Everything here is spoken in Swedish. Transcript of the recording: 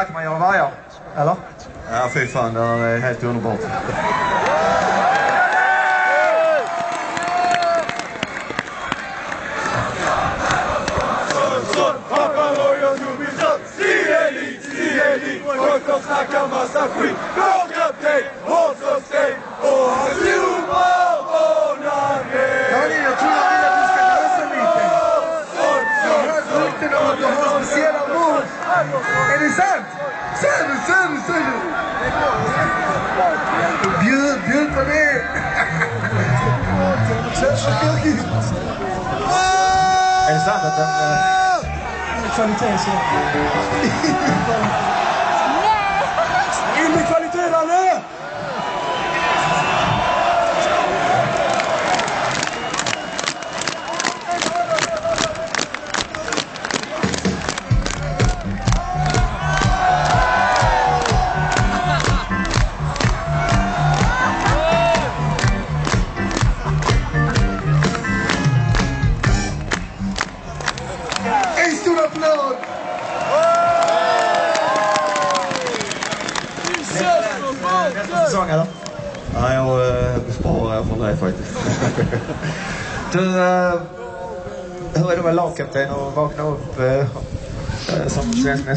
här kan man göra varje, eller? Ja, fy fan, det är helt underbart. Folk som snackar massa skit. Vår kapten, vår som steg. Och han slumrar ordnade. Daniel, jag tror jag vill att du ska lösa lite. Jag hör rykten om att du har speciella ord. Är det sant? Säg du. Bjud på det. Är det sant att den... Kvalitet så. In med kvalitet, Danne! En stor applåd! Nästa säsong, eller? Ja, jag besparar från dig faktiskt. Du, hur är det med lagkapten och vakna upp som svensk